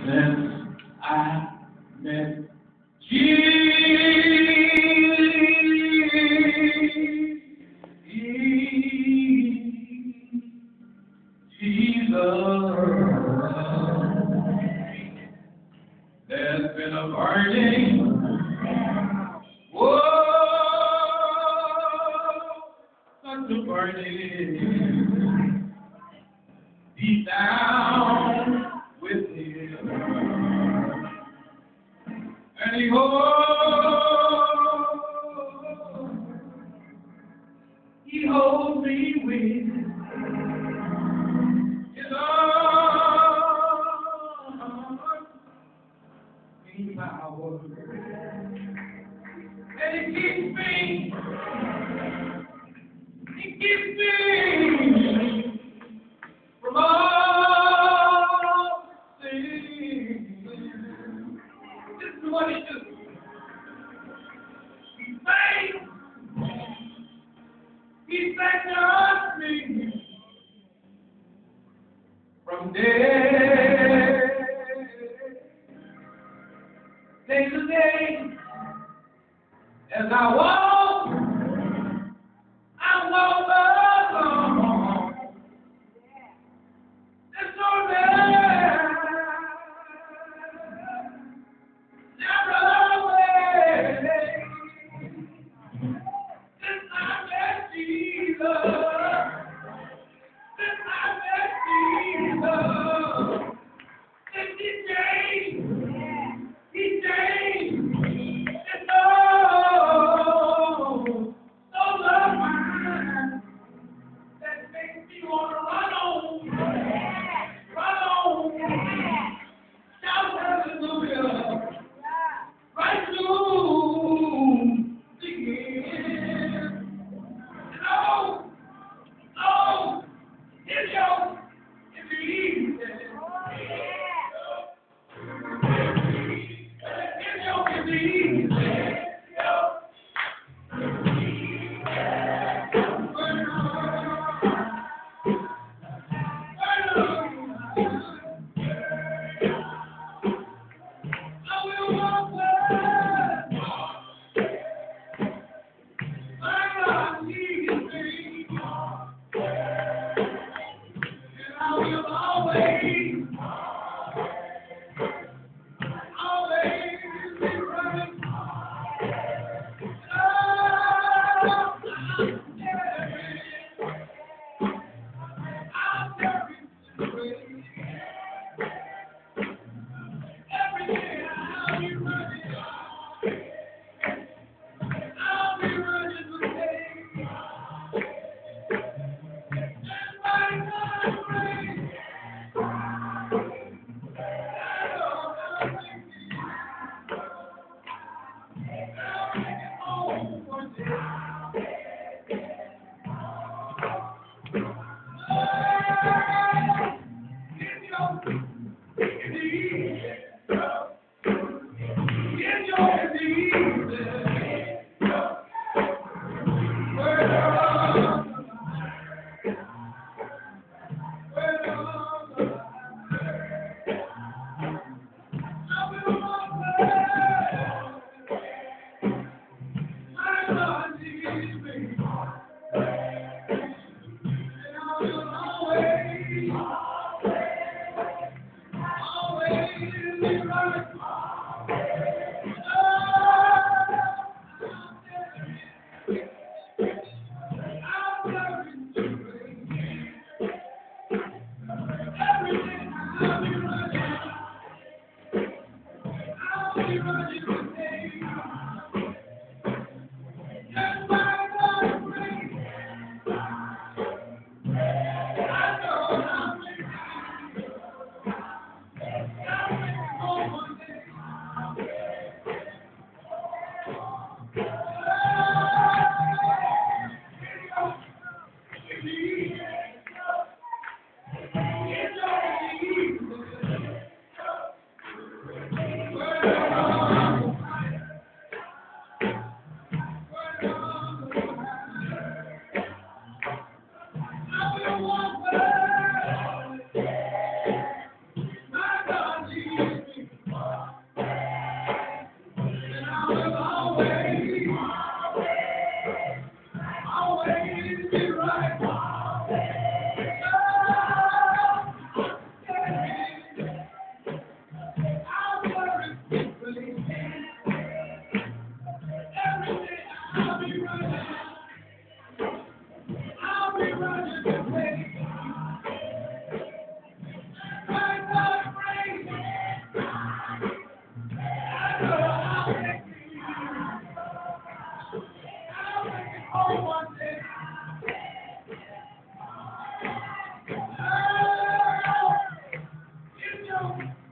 since I met Jesus. There's been a burning, whoa, such a burning deep down within. And he holds me with his arms, in power. And he keeps me from all sin. This is what he does. He saved me from day to day. As I walk alone. It's so never away. Since I met Jesus, since he changed, it's so love mine that makes me want to run on, shout hallelujah, right through the end. And it's easy. It's easy. know